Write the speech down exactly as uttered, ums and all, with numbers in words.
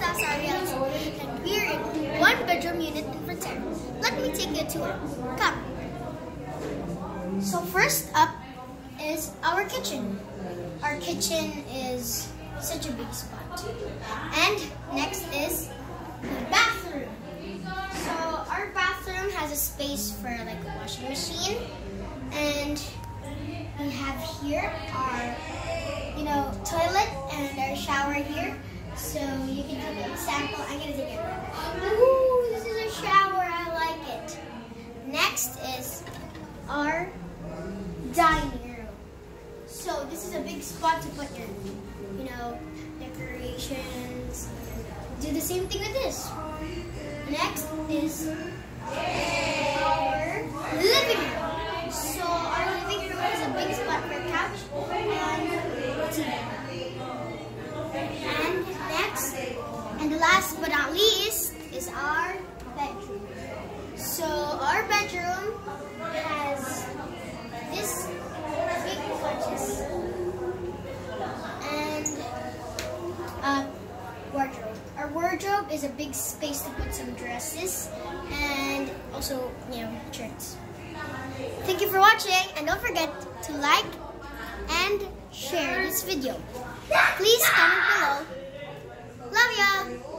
that's our reality. And we're in one bedroom unit in Frontera. Let me take you a tour. Come. So first up is our kitchen. Our kitchen is such a big spot. And next is the bathroom. So our bathroom has a space for like a washing machine. And we have here our, you know, toilet and our shower here. So you can take a sample. I'm gonna take it. Ooh, this is a shower. I like it. Next is our dining room. So this is a big spot to put your, you know, decorations. Do the same thing with this. Next is our living room. So our living room is a big spot for a couch and T V. And next, and last but not least, is our bedroom. So our bedroom has this big couches and a wardrobe. Our wardrobe is a big space to put some dresses and also, you know, shirts. Thank you for watching, and don't forget to like and share this video. Please comment below. Love ya!